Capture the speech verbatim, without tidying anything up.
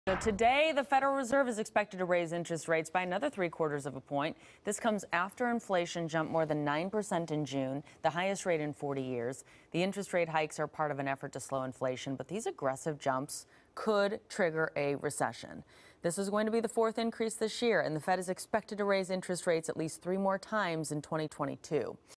So today, the Federal Reserve is expected to raise interest rates by another three quarters of a point. This comes after inflation jumped more than nine percent in June, the highest rate in forty years. The interest rate hikes are part of an effort to slow inflation, but these aggressive jumps could trigger a recession. This is going to be the fourth increase this year, and the Fed is expected to raise interest rates at least three more times in twenty twenty-two.